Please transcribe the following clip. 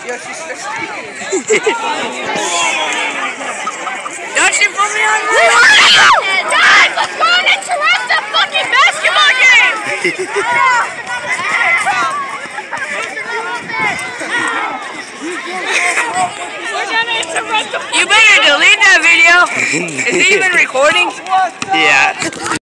Don't you put me on the guys, let's go and interrupt a fucking basketball game! You better delete that video. Is it even recording? Yeah.